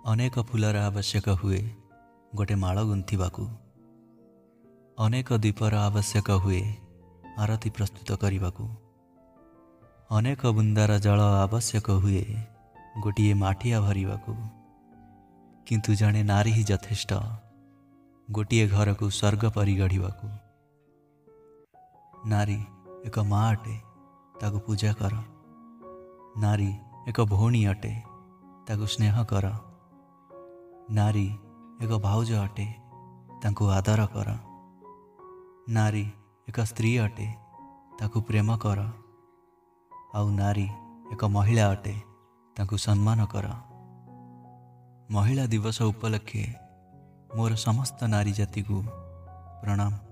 अनेक फूलर आवश्यक हुए गोटे माल गुंथिबाकू। अनेक दीपर आवश्यक हुए आरती प्रस्तुत करने। अनेक बुंदार जल आवश्यक हुए गोटे माठिया भरवाकू। किंतु जड़े नारी ही यथेष्ट गोटे घर को स्वर्ग परि गढ़िबाकू। नारी एक माँ अटे, ताकू पूजा कर। नारी एक भौणी अटे, ताकू स्नेह कर। नारी एक भाउज अटे, ताकू आदर कर। नारी एक स्त्री अटे, ताकू प्रेम कर। आउ नारी एक महिला अटे, ताकू सम्मान कर। महिला दिवस उपलक्षे मोर समस्त नारी जाति को प्रणाम।